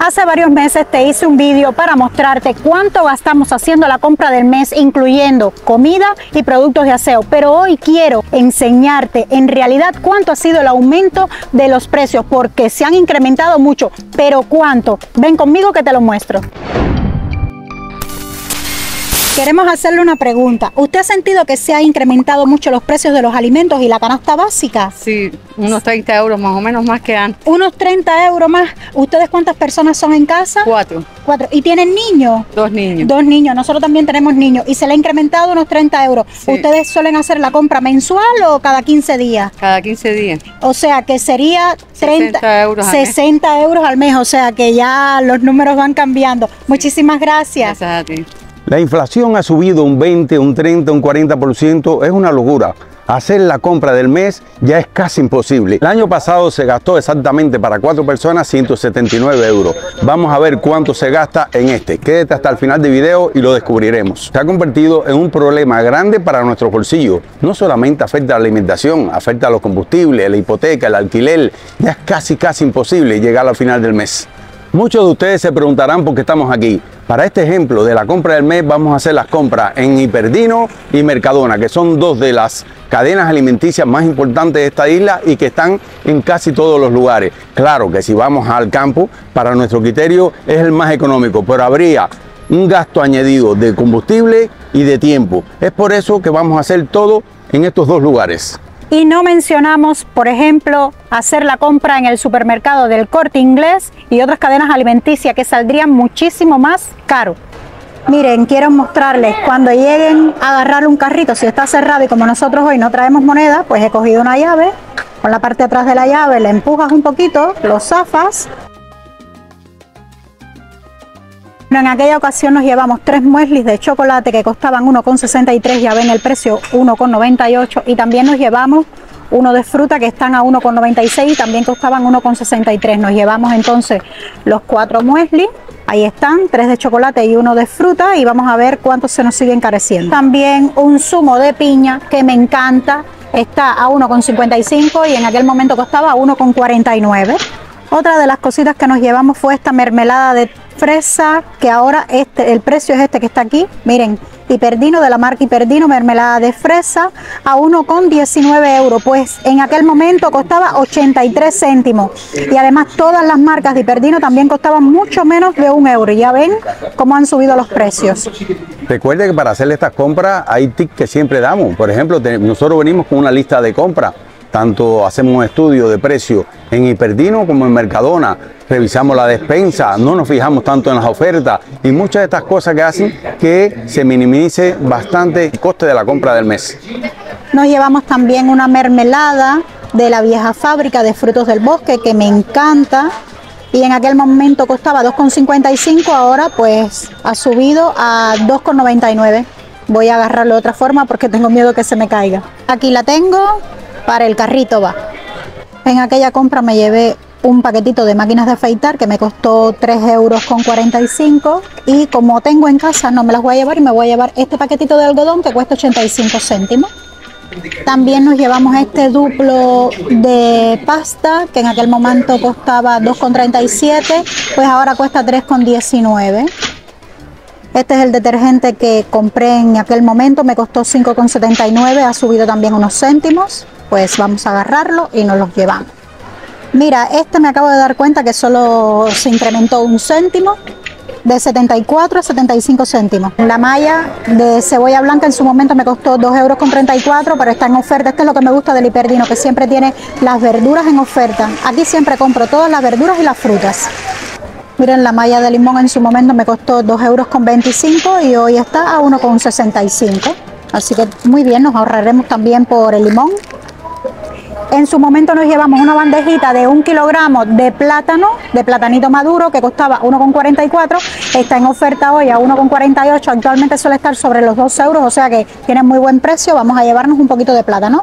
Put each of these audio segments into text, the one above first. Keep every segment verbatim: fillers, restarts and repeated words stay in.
Hace varios meses te hice un vídeo para mostrarte cuánto gastamos haciendo la compra del mes, incluyendo comida y productos de aseo. Pero hoy quiero enseñarte en realidad cuánto ha sido el aumento de los precios, porque se han incrementado mucho. Pero ¿cuánto? Ven conmigo que te lo muestro. Queremos hacerle una pregunta. ¿Usted ha sentido que se ha incrementado mucho los precios de los alimentos y la canasta básica? Sí, unos treinta euros más o menos más que antes. Unos treinta euros más. ¿Ustedes cuántas personas son en casa? Cuatro. Cuatro. ¿Y tienen niños? Dos niños. Dos niños. Nosotros también tenemos niños. Y se le ha incrementado unos treinta euros. Sí. ¿Ustedes suelen hacer la compra mensual o cada quince días? Cada quince días. O sea que sería treinta, sesenta euros al mes. sesenta euros al mes. O sea que ya los números van cambiando. Muchísimas gracias. Gracias a ti. La inflación ha subido un veinte, un treinta, un cuarenta por ciento, es una locura. Hacer la compra del mes ya es casi imposible. El año pasado se gastó exactamente para cuatro personas ciento setenta y nueve euros. Vamos a ver cuánto se gasta en este. Quédate hasta el final del video y lo descubriremos. Se ha convertido en un problema grande para nuestros bolsillos. No solamente afecta a la alimentación, afecta a los combustibles, la hipoteca, el alquiler. Ya es casi casi imposible llegar al final del mes. Muchos de ustedes se preguntarán por qué estamos aquí. Para este ejemplo de la compra del mes vamos a hacer las compras en Hiperdino y Mercadona, que son dos de las cadenas alimenticias más importantes de esta isla y que están en casi todos los lugares. Claro que si vamos al campo, para nuestro criterio es el más económico, pero habría un gasto añadido de combustible y de tiempo. Es por eso que vamos a hacer todo en estos dos lugares. Y no mencionamos, por ejemplo, hacer la compra en el supermercado del Corte Inglés y otras cadenas alimenticias que saldrían muchísimo más caro. Miren, quiero mostrarles cuando lleguen a agarrar un carrito, si está cerrado y como nosotros hoy no traemos moneda, pues he cogido una llave, con la parte de atrás de la llave le empujas un poquito, lo zafas. En aquella ocasión nos llevamos tres mueslis de chocolate que costaban uno con sesenta y tres, ya ven el precio, uno con noventa y ocho, y también nos llevamos uno de fruta que están a uno con noventa y seis y también costaban uno con sesenta y tres. Nos llevamos entonces los cuatro mueslis, ahí están, tres de chocolate y uno de fruta, y vamos a ver cuánto se nos sigue encareciendo. También un zumo de piña que me encanta, está a uno con cincuenta y cinco y en aquel momento costaba a uno con cuarenta y nueve. Otra de las cositas que nos llevamos fue esta mermelada de fresa, que ahora este, el precio es este que está aquí. Miren, Hiperdino, de la marca Hiperdino, mermelada de fresa a uno con diecinueve euros. Pues en aquel momento costaba ochenta y tres céntimos. Y además todas las marcas de Hiperdino también costaban mucho menos de un euro. Y ya ven cómo han subido los precios. Recuerde que para hacer estas compras hay tips que siempre damos. Por ejemplo, nosotros venimos con una lista de compras. Tanto hacemos un estudio de precio en Hiperdino como en Mercadona, revisamos la despensa, no nos fijamos tanto en las ofertas y muchas de estas cosas que hacen que se minimice bastante el coste de la compra del mes. Nos llevamos también una mermelada de la vieja fábrica de frutos del bosque que me encanta y en aquel momento costaba dos con cincuenta y cinco, ahora pues ha subido a dos con noventa y nueve. Voy a agarrarlo de otra forma porque tengo miedo que se me caiga. Aquí la tengo. Para el carrito va. En aquella compra me llevé un paquetito de máquinas de afeitar que me costó tres euros con cuarenta y cinco y como tengo en casa no me las voy a llevar y me voy a llevar este paquetito de algodón que cuesta ochenta y cinco céntimos. También nos llevamos este duplo de pasta que en aquel momento costaba dos con treinta y siete, pues ahora cuesta tres con diecinueve. Este es el detergente que compré en aquel momento, me costó cinco con setenta y nueve, ha subido también unos céntimos. Pues vamos a agarrarlo y nos los llevamos. Mira, este me acabo de dar cuenta que solo se incrementó un céntimo, de setenta y cuatro a setenta y cinco céntimos. La malla de cebolla blanca en su momento me costó dos euros con treinta y cuatro, pero está en oferta. Este es lo que me gusta del Hiperdino, que siempre tiene las verduras en oferta. Aquí siempre compro todas las verduras y las frutas. Miren, la malla de limón en su momento me costó dos euros con veinticinco y hoy está a uno con sesenta y cinco. Así que muy bien, nos ahorraremos también por el limón. En su momento nos llevamos una bandejita de un kilogramo de plátano, de platanito maduro, que costaba uno con cuarenta y cuatro, está en oferta hoy a uno con cuarenta y ocho, actualmente suele estar sobre los dos euros, o sea que tiene muy buen precio. Vamos a llevarnos un poquito de plátano.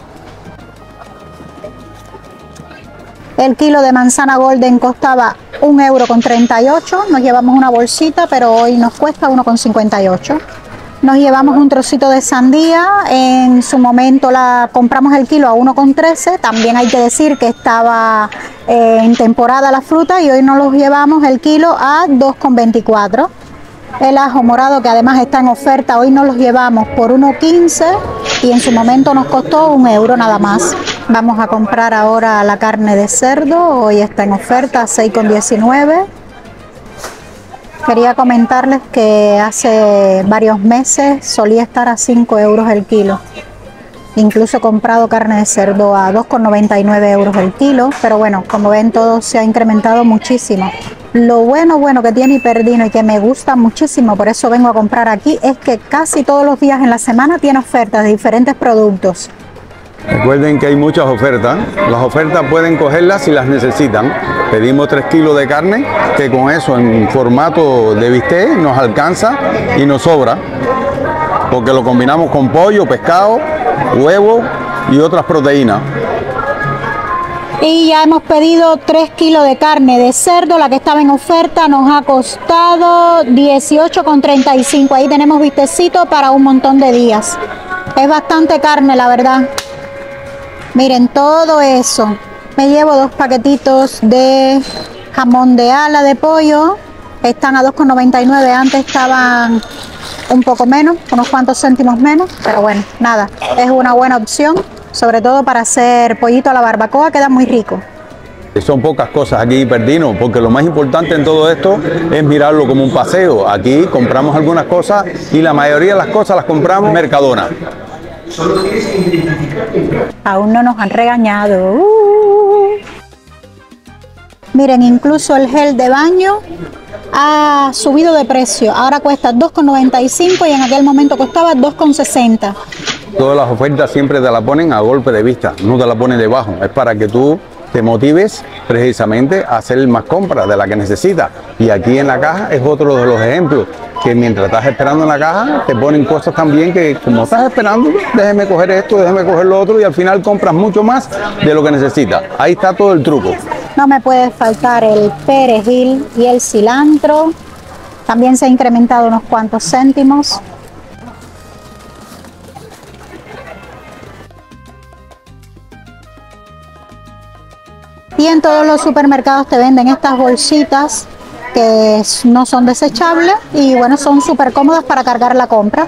El kilo de manzana golden costaba un euro con treinta y ocho, nos llevamos una bolsita, pero hoy nos cuesta uno con cincuenta y ocho. Nos llevamos un trocito de sandía, en su momento la compramos el kilo a uno con trece, también hay que decir que estaba eh, en temporada la fruta y hoy nos los llevamos el kilo a dos con veinticuatro. El ajo morado, que además está en oferta, hoy nos los llevamos por uno con quince y en su momento nos costó un euro nada más. Vamos a comprar ahora la carne de cerdo, hoy está en oferta a seis con diecinueve. Quería comentarles que hace varios meses solía estar a cinco euros el kilo. Incluso he comprado carne de cerdo a dos con noventa y nueve euros el kilo, pero bueno, como ven, todo se ha incrementado muchísimo. Lo bueno, bueno que tiene Hiperdino y que me gusta muchísimo, por eso vengo a comprar aquí, es que casi todos los días en la semana tiene ofertas de diferentes productos. Recuerden que hay muchas ofertas, las ofertas pueden cogerlas si las necesitan. Pedimos tres kilos de carne, que con eso en formato de bistec nos alcanza y nos sobra, porque lo combinamos con pollo, pescado, huevo y otras proteínas. Y ya hemos pedido tres kilos de carne de cerdo, la que estaba en oferta nos ha costado dieciocho con treinta y cinco. Ahí tenemos bistecito para un montón de días. Es bastante carne, la verdad. Miren todo eso. Me llevo dos paquetitos de jamón de ala de pollo. Están a dos con noventa y nueve. Antes estaban un poco menos, unos cuantos céntimos menos. Pero bueno, nada, es una buena opción. Sobre todo para hacer pollito a la barbacoa, queda muy rico. Son pocas cosas aquí Hiperdino, porque lo más importante en todo esto es mirarlo como un paseo. Aquí compramos algunas cosas y la mayoría de las cosas las compramos en Mercadona. Aún no nos han regañado. Uh. Miren, incluso el gel de baño ha subido de precio. Ahora cuesta dos con noventa y cinco y en aquel momento costaba dos con sesenta. Todas las ofertas siempre te la ponen a golpe de vista, no te la ponen debajo. Es para que tú te motives precisamente a hacer más compras de la que necesitas. Y aquí en la caja es otro de los ejemplos, que mientras estás esperando en la caja te ponen cosas también que, como estás esperando, déjeme coger esto, déjeme coger lo otro, y al final compras mucho más de lo que necesitas. Ahí está todo el truco. No me puede faltar el perejil y el cilantro. También se ha incrementado unos cuantos céntimos. Y en todos los supermercados te venden estas bolsitas que no son desechables y bueno, son súper cómodas para cargar la compra.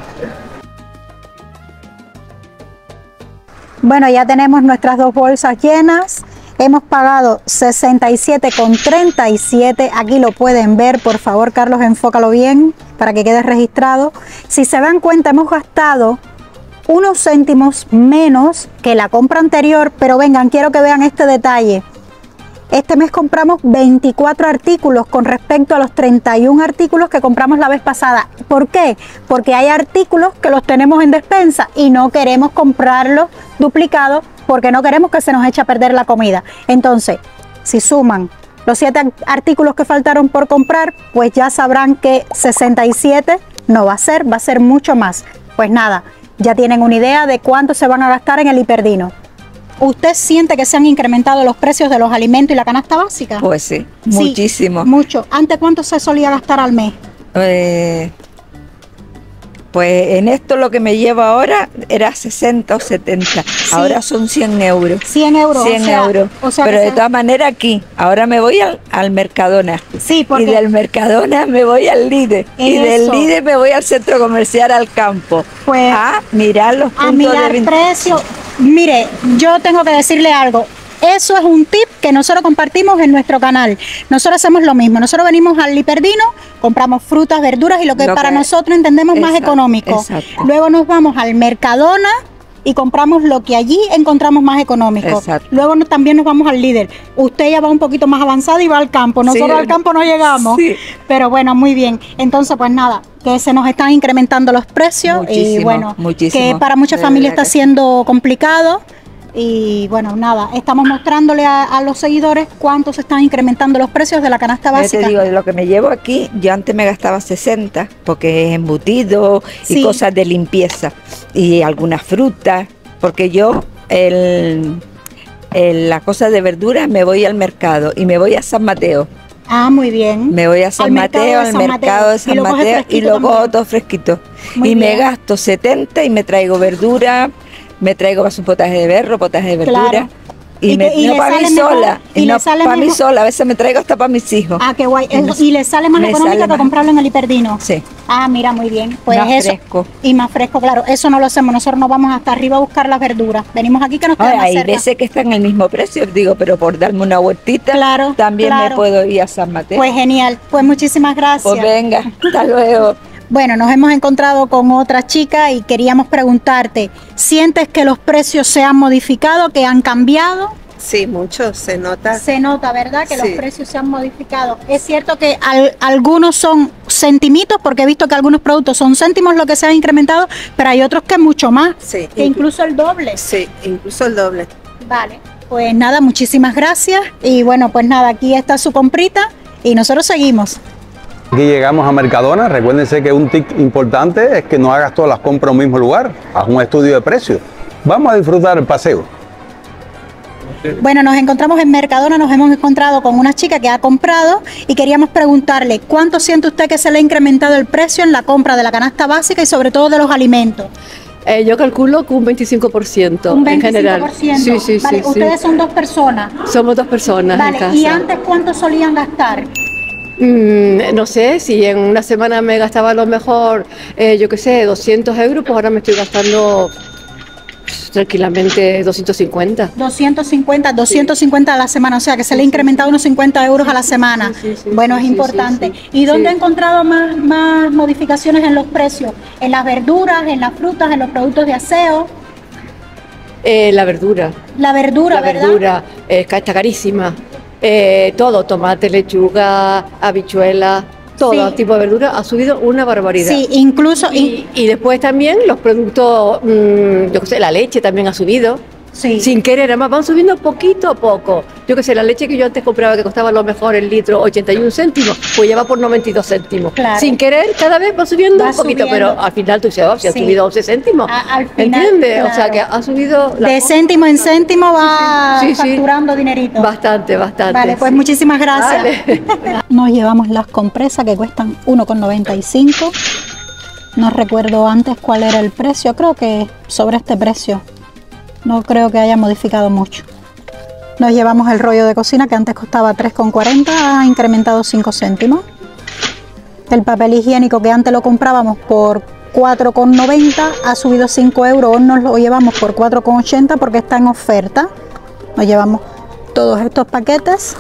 Bueno, ya tenemos nuestras dos bolsas llenas. Hemos pagado sesenta y siete con treinta y siete. Aquí lo pueden ver, por favor, Carlos, enfócalo bien para que quede registrado. Si se dan cuenta, hemos gastado unos céntimos menos que la compra anterior, pero vengan, quiero que vean este detalle. Este mes compramos veinticuatro artículos con respecto a los treinta y un artículos que compramos la vez pasada. ¿Por qué? Porque hay artículos que los tenemos en despensa y no queremos comprarlos duplicados porque no queremos que se nos eche a perder la comida. Entonces, si suman los siete artículos que faltaron por comprar, pues ya sabrán que sesenta y siete no va a ser, va a ser mucho más. Pues nada, ya tienen una idea de cuánto se van a gastar en el Hiperdino. ¿Usted siente que se han incrementado los precios de los alimentos y la canasta básica? Pues sí, Sí, muchísimo. Mucho. ¿Antes cuánto se solía gastar al mes? Eh, pues en esto lo que me llevo ahora era sesenta o setenta, Sí. Ahora son cien euros. cien euros. cien o sea, euros. o sea Pero que de se- todas maneras aquí, ahora me voy al, al Mercadona. Sí, porque Y del Mercadona me voy al Líder. Y del Eso. Líder me voy al centro comercial al campo. Pues, a mirar los a puntos mirar de venta. precios. Mire, yo tengo que decirle algo. Eso es un tip que nosotros compartimos en nuestro canal. Nosotros hacemos lo mismo. Nosotros venimos al Hiperdino, compramos frutas, verduras y lo que Lo para que- nosotros entendemos más Exacto, económico. exacto. Luego nos vamos al Mercadona y compramos lo que allí encontramos más económico. Exacto. Luego no- también nos vamos al Líder. Usted ya va un poquito más avanzado y va al campo. Nosotros Sí, al campo no llegamos. sí. Pero bueno, muy bien. Entonces, pues nada, que se nos están incrementando los precios y Muchísimo, bueno, muchísimo. que para muchas De familias verdad está que sí. siendo complicado. Y bueno, nada, estamos mostrándole a, a los seguidores cuánto se están incrementando los precios de la canasta Yo básica. te digo, de lo que me llevo aquí, yo antes me gastaba sesenta, porque es embutido y Sí. cosas de limpieza, y algunas frutas, porque yo, el, el- la cosa de verduras, me voy al mercado y me voy a San Mateo. Ah, muy bien. Me voy a San Al mercado Mateo, de al San mercado de Mateo. San Y lo coges Mateo y fresquito lo también. cojo todo fresquito. Muy y me bien. gasto setenta y me traigo verdura, me traigo para un potaje de berro, potaje de verdura. Claro. Y, Y me, te- y no le para mí sale mejor, sola, y y le no sale para mí mejor. sola, a veces me traigo hasta para mis hijos. Ah, qué guay. Y me- Es- y le sale más me económica sale que más- comprarlo en el Hiperdino. Sí. Ah, mira, muy bien. Pues Más eso. fresco. Y más fresco, claro. Eso no lo hacemos. Nosotros nos vamos hasta arriba a buscar las verduras. Venimos aquí que nos queda Ahora, más hay cerca. veces que están al mismo precio, digo, pero por darme una vueltita, Claro, también claro. me puedo ir a San Mateo. Pues genial. Pues muchísimas gracias. Pues venga, hasta luego. Bueno, nos hemos encontrado con otra chica y queríamos preguntarte, ¿sientes que los precios se han modificado, que han cambiado? Sí, mucho, se nota. Se nota, ¿verdad? Que Sí. los precios se han modificado. Es cierto que al- algunos son centimitos, porque he visto que algunos productos son céntimos lo que se ha incrementado, pero hay otros que mucho más, Sí, que incluso el doble. Sí, incluso el doble. Vale, pues nada, muchísimas gracias. Y bueno, pues nada, aquí está su comprita y nosotros seguimos. Aquí llegamos a Mercadona. Recuérdense que un tip importante es que no hagas todas las compras en un mismo lugar. Haz un estudio de precios. Vamos a disfrutar el paseo. Bueno, nos encontramos en Mercadona, nos hemos encontrado con una chica que ha comprado y queríamos preguntarle cuánto siente usted que se le ha incrementado el precio en la compra de la canasta básica y sobre todo de los alimentos. Eh, yo calculo que un veinticinco por ciento Un en veinticinco general. por ciento. Sí, sí, Vale, sí, sí. ustedes son dos personas. Somos dos personas en Vale, casa. ¿y antes cuánto solían gastar? Mm, no sé, si en una semana me gastaba a lo mejor, eh, yo qué sé, doscientos euros, pues ahora me estoy gastando pff, tranquilamente doscientos cincuenta. doscientos cincuenta, doscientos cincuenta a la semana, o sea que se le ha incrementado unos cincuenta euros a la semana. Sí, sí, sí, Bueno, sí, es sí, importante. sí, sí. ¿Y dónde Sí. ha encontrado más, más modificaciones en los precios? ¿En las verduras, en las frutas, en los productos de aseo? Eh, la verdura, La verdura, la ¿verdad? verdura eh, ca- está carísima. Eh, todo, tomate, lechuga, habichuela, todo Sí. tipo de verdura ha subido una barbaridad. Sí, incluso... in- Y, y después también los productos, mm, yo qué sé, la leche también ha subido. sí. Sin querer, además van subiendo poquito a poco. Yo qué sé, la leche que yo antes compraba que costaba a lo mejor el litro ochenta y un céntimos, pues ya va por noventa y dos céntimos. Claro. Sin querer, cada vez va subiendo Va un poquito, subiendo. pero al final tú dices, oh, si ha Sí. subido once céntimos. A- al final, ¿Entiendes? O sea, claro. que ha subido la De cosa céntimo en céntimo va Sí, sí. facturando dinerito. bastante, bastante. Vale, pues sí. muchísimas gracias. Vale. Nos llevamos las compresas que cuestan uno con noventa y cinco. No recuerdo antes cuál era el precio, creo que sobre este precio. No creo que haya modificado mucho. Nos llevamos el rollo de cocina que antes costaba tres con cuarenta, ha incrementado cinco céntimos. El papel higiénico que antes lo comprábamos por cuatro con noventa ha subido cinco euros, hoy nos lo llevamos por cuatro con ochenta porque está en oferta. Nos llevamos todos estos paquetes.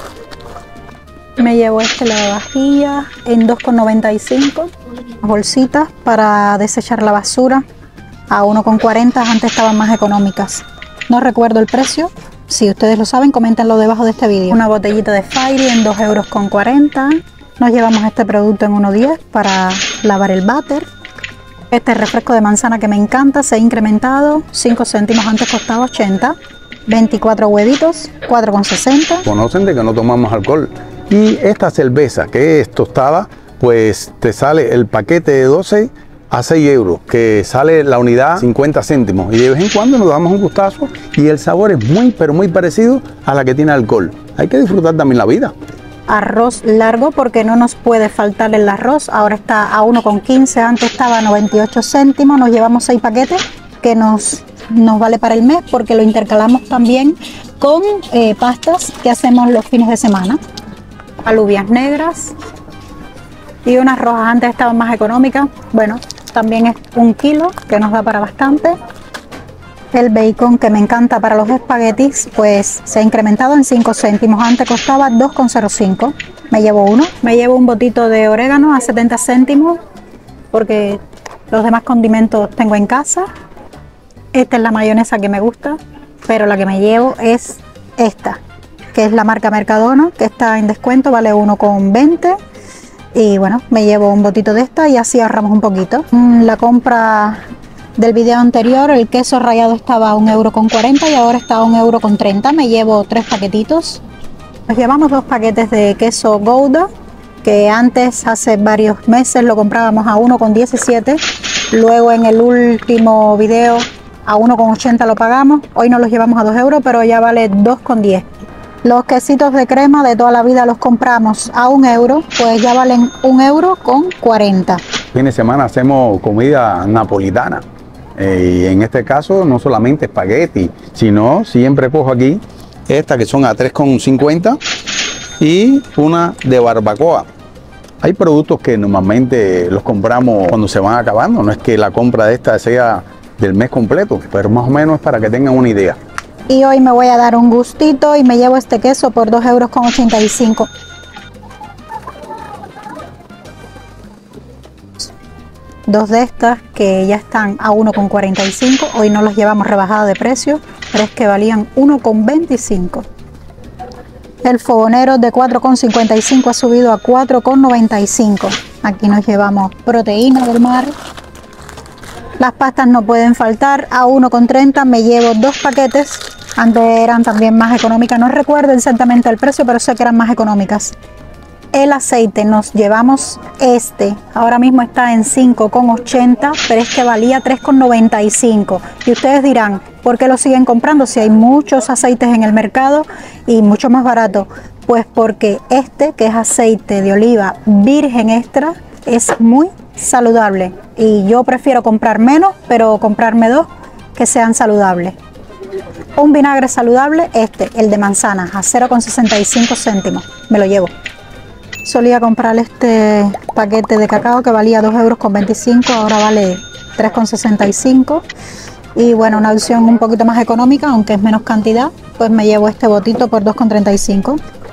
Me llevo este lavavajillas en dos con noventa y cinco, bolsitas para desechar la basura a uno con cuarenta, antes estaban más económicas. No recuerdo el precio, si ustedes lo saben coméntenlo debajo de este vídeo. Una botellita de Fairy en dos euros con cuarenta. Nos llevamos este producto en uno diez para lavar el váter. Este refresco de manzana que me encanta se ha incrementado, cinco céntimos, antes costaba ochenta. veinticuatro huevitos, cuatro con sesenta. Conocen de que no tomamos alcohol. Y esta cerveza que es tostada, pues te sale el paquete de doce a seis euros, que sale la unidad cincuenta céntimos. Y de vez en cuando nos damos un gustazo y el sabor es muy, pero muy parecido a la que tiene alcohol. Hay que disfrutar también la vida. Arroz largo porque no nos puede faltar el arroz, ahora está a uno con quince, antes estaba a noventa y ocho céntimos, nos llevamos seis paquetes que nos, nos vale para el mes porque lo intercalamos también con eh, pastas que hacemos los fines de semana. Alubias negras y unas rojas, antes estaban más económicas, bueno, también es un kilo que nos da para bastante. El bacon que me encanta para los espaguetis, pues se ha incrementado en cinco céntimos, antes costaba dos con cero cinco. Me llevo uno, me llevo un botito de orégano a setenta céntimos porque los demás condimentos tengo en casa. Esta es la mayonesa que me gusta, pero la que me llevo es esta, que es la marca Mercadona, que está en descuento, vale uno con veinte. Y bueno, me llevo un botito de esta y así ahorramos un poquito. La compra del video anterior, el queso rallado estaba a un euro con cuarenta y ahora está a un euro con treinta. Me llevo tres paquetitos. Nos llevamos dos paquetes de queso Gouda, que antes, hace varios meses, lo comprábamos a uno con diecisiete. Luego en el último video a uno con ochenta lo pagamos. Hoy nos los llevamos a dos euros, pero ya vale dos con diez. Los quesitos de crema de toda la vida los compramos a un euro, pues ya valen un euro con cuarenta. Fin de semana hacemos comida napolitana. Eh, y en este caso no solamente espagueti, sino siempre cojo aquí estas que son a tres con cincuenta y una de barbacoa. Hay productos que normalmente los compramos cuando se van acabando, no es que la compra de esta sea del mes completo, pero más o menos es para que tengan una idea. Y hoy me voy a dar un gustito y me llevo este queso por dos euros con ochenta y cinco. Dos de estas que ya están a uno con cuarenta y cinco, hoy no los llevamos rebajada de precio, pero es que valían uno con veinticinco. El fogonero de cuatro con cincuenta y cinco ha subido a cuatro con noventa y cinco. Aquí nos llevamos proteína del mar. Las pastas no pueden faltar, a uno con treinta me llevo dos paquetes. Antes eran también más económicas, no recuerdo exactamente el precio, pero sé que eran más económicas. El aceite nos llevamos este, ahora mismo está en cinco con ochenta, pero es que valía tres con noventa y cinco. Y ustedes dirán, ¿por qué lo siguen comprando si hay muchos aceites en el mercado y mucho más barato? Pues porque este, que es aceite de oliva virgen extra, es muy saludable. Y yo prefiero comprar menos, pero comprarme dos que sean saludables. Un vinagre saludable, este, el de manzana, a cero con sesenta y cinco céntimos. Me lo llevo. Solía comprar este paquete de cacao que valía dos euros con veinticinco, ahora vale tres con sesenta y cinco. Y bueno, una opción un poquito más económica, aunque es menos cantidad, pues me llevo este botito por dos con treinta y cinco.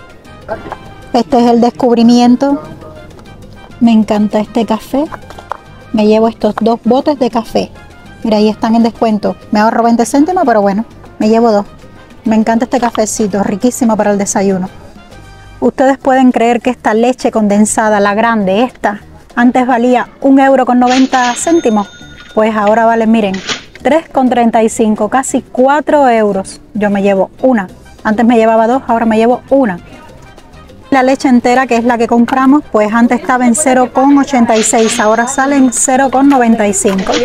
Este es el descubrimiento. Me encanta este café. Me llevo estos dos botes de café. Mira, ahí están en descuento. Me ahorro veinte céntimos, pero bueno, me llevo dos. Me encanta este cafecito, riquísimo para el desayuno. Ustedes pueden creer que esta leche condensada, la grande, esta, antes valía un euro con noventa céntimos. Pues ahora vale, miren, tres con treinta y cinco, casi cuatro euros. Yo me llevo una. Antes me llevaba dos, ahora me llevo una. La leche entera, que es la que compramos, pues antes estaba en cero con ochenta y seis, ahora sale en cero con noventa y cinco.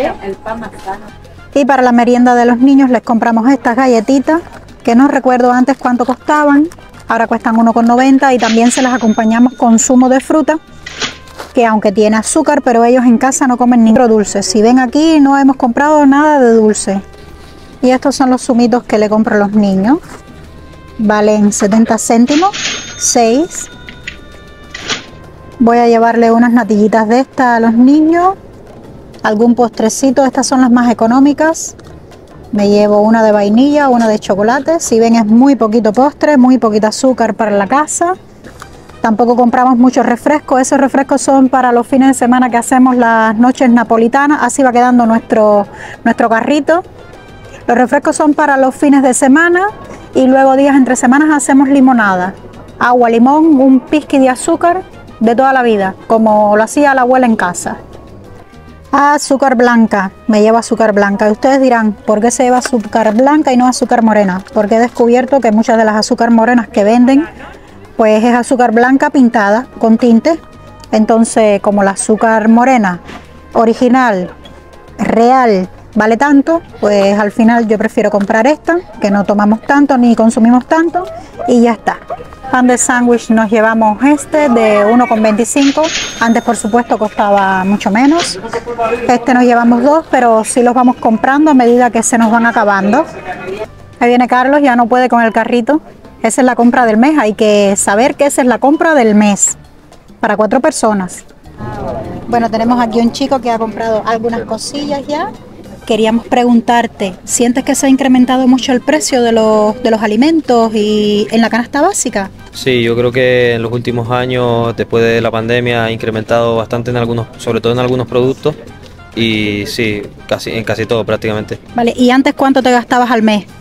Y para la merienda de los niños les compramos estas galletitas, que no recuerdo antes cuánto costaban. Ahora cuestan uno con noventa y también se las acompañamos con zumo de fruta, que aunque tiene azúcar, pero ellos en casa no comen ningún dulce. Si ven aquí, no hemos comprado nada de dulce. Y estos son los zumitos que le compro a los niños. Valen setenta céntimos, seis. Voy a llevarle unas natillitas de estas a los niños. Algún postrecito, estas son las más económicas. Me llevo una de vainilla, una de chocolate. Si ven, es muy poquito postre, muy poquito azúcar para la casa. Tampoco compramos muchos refrescos. Esos refrescos son para los fines de semana que hacemos las noches napolitanas. Así va quedando nuestro, nuestro carrito. Los refrescos son para los fines de semana y luego días entre semanas hacemos limonada. Agua, limón, un pizqui de azúcar de toda la vida, como lo hacía la abuela en casa. Azúcar blanca, me llevo azúcar blanca. Y ustedes dirán, ¿por qué se lleva azúcar blanca y no azúcar morena? Porque he descubierto que muchas de las azúcar morenas que venden, pues es azúcar blanca pintada con tinte. Entonces, como la azúcar morena original, real, vale tanto, pues al final yo prefiero comprar esta, que no tomamos tanto ni consumimos tanto, y ya está. Pan de sándwich nos llevamos este de uno con veinticinco, antes por supuesto costaba mucho menos. Este nos llevamos dos, pero sí los vamos comprando a medida que se nos van acabando. Ahí viene Carlos, ya no puede con el carrito. Esa es la compra del mes, hay que saber que esa es la compra del mes, para cuatro personas. Bueno, tenemos aquí un chico que ha comprado algunas cosillas ya. Queríamos preguntarte, ¿sientes que se ha incrementado mucho el precio de los, de los alimentos y en la canasta básica? Sí, yo creo que en los últimos años, después de la pandemia, ha incrementado bastante en algunos, sobre todo en algunos productos, y sí, casi en casi todo prácticamente. Vale, ¿y antes cuánto te gastabas al mes?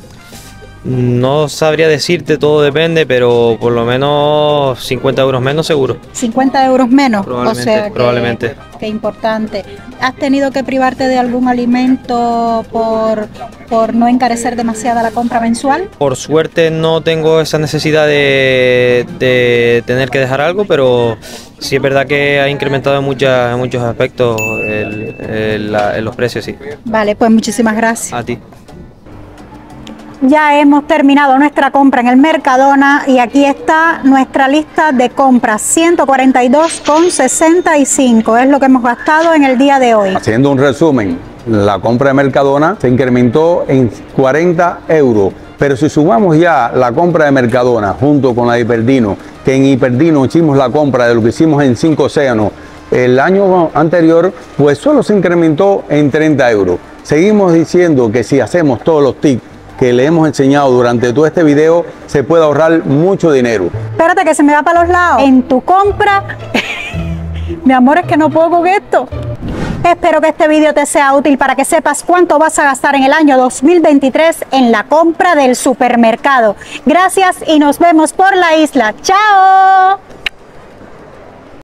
No sabría decirte, todo depende, pero por lo menos cincuenta euros menos seguro. cincuenta euros menos, Probablemente, o sea que, probablemente. Qué importante. ¿Has tenido que privarte de algún alimento por, por no encarecer demasiada la compra mensual? Por suerte no tengo esa necesidad de, de tener que dejar algo, pero sí es verdad que ha incrementado en, muchas, en muchos aspectos el, el, la, los precios, sí. Vale, pues muchísimas gracias. A ti. Ya hemos terminado nuestra compra en el Mercadona y aquí está nuestra lista de compras, ciento cuarenta y dos con sesenta y cinco es lo que hemos gastado en el día de hoy. Haciendo un resumen, la compra de Mercadona se incrementó en cuarenta euros, pero si sumamos ya la compra de Mercadona junto con la de Hiperdino, que en Hiperdino hicimos la compra de lo que hicimos en Cinco Océanos el año anterior, pues solo se incrementó en treinta euros. Seguimos diciendo que si hacemos todos los tips que le hemos enseñado durante todo este video, se puede ahorrar mucho dinero. Espérate que se me va para los lados. En tu compra, mi amor, es que no puedo con esto. Espero que este video te sea útil para que sepas cuánto vas a gastar en el año dos mil veintitrés en la compra del supermercado. Gracias y nos vemos por la isla. ¡Chao!